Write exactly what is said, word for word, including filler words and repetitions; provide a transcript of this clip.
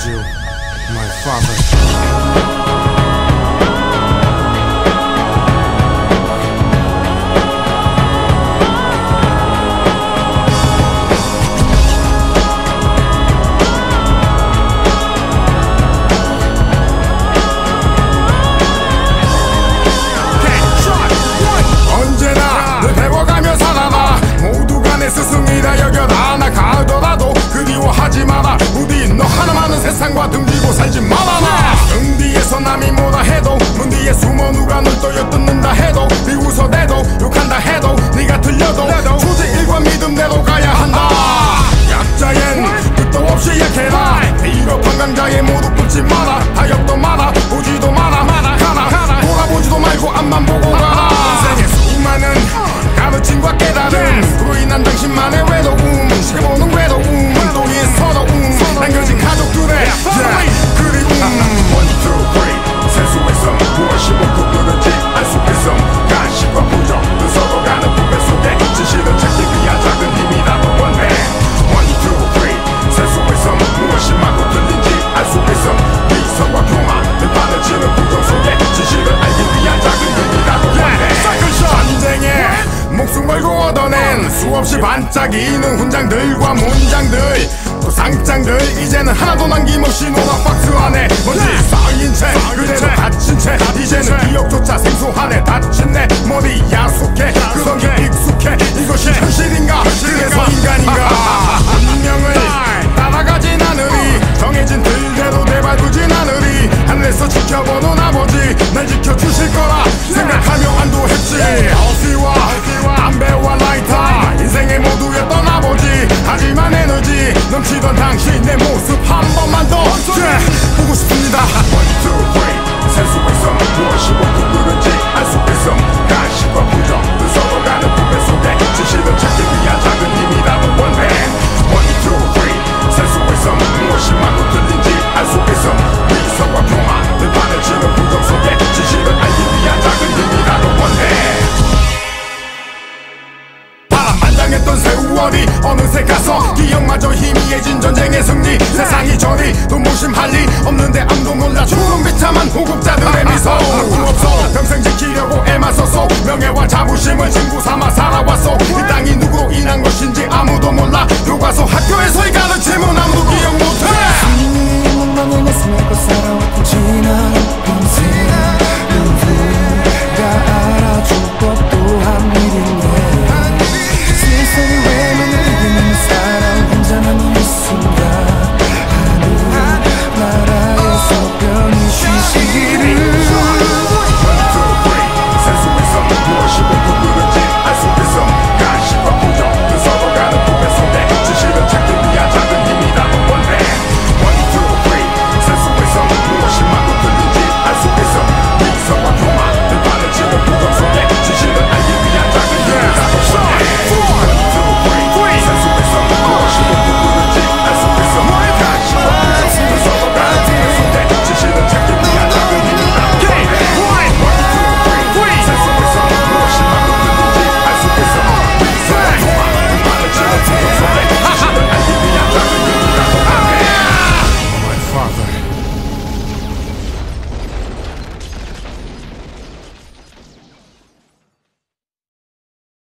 told you, my father. 언제나 늘 배워가며 살아라. 모두가 내 스승이라 여겨라. 나 가더라도 그리워하지 마라. 부디 너 하나만은 세상과 등지고 살지 말아라. 응뒤에서 남이 뭐라 해도 문뒤에 숨어 누가 널 또 엿듣는다 해도 비우서대도 욕한다 해도 네가 틀려도 초지일관 미듬대로 가야 한다. 약자엔 끝도 없이 약해라. 비겁한 강자에 모두 꿇지 마라. 타협도 마라. 보지도 마라. 가라 돌아보지도 말고 앞만 보고 가라. 인생의 수많은 가르침과 깨달음 그로 인한 당신만의 외로움 지켜보는 외로움 운동이 서러움 남겨진 가족들의 그리움. One, two, three 세수했음 무엇이 먹고 그런지 알 수 있음. 간식과 부정 그 서로가는 부배 속에 진실을 찾기 위한 작은 힘이라도 원해. One, two, three 세수했음 무엇이 맞고 틀린지 알 수 있음. 비성과 교만 늘 바늘치는 부정 속에 진실을 알기 위한 작은 힘이라도 원해. 전쟁에 목숨 걸고 얻어낸 수없이 반짝이는 훈장들과 문장들 또 상장들 이제는 하나도 남김없이 노란 박스 안에 먼지 쌓인 채 그대로 닫힌 채 이제는 기억조차 생소하네. 다친 내 머리 야속해 그런 게 익숙해. 이것이 현실인가 그래서 인간인가. 운명을 따라가진 않으리 정해진 틀대로 내발두진 않으리. 하늘에서 지켜보는 아버지 날 지켜주실 거라 생각하며 안도했지. 어시와 담배와 라이터 인생의 모두였던 아버지. 하지만 에너지 넘치던 당신 내 모습 한 번만 더 보고 싶습니다. One, two, three 세수했음 무엇이 먹고 그런지 알 수 있음. 간식과 부정 그 서로가는 부배 속에 진실을 찾기 위한 작은 힘이라도 원해. One, two, three 세수했음 무엇이 맞고 틀린지 알 수 있음. 비성과 교만 늘 바늘치는 부정 속에 진실을 알기 위한 작은 힘이라도 원해. 파란만장했던 세월이 어느새 가서 기억마저 희미해진 전쟁의 승리. 세상이 저리 또 무심할 리 없는데 아무도 몰라 죽음 비참한 호급자들의 미소. 누구 없어 평생 지키려고 애맞섰어. 명예와 자부심을 친구 삼아 살아왔어. 이 땅이 누구로 인한 것인지 아무도 몰라. 교과서 학교에서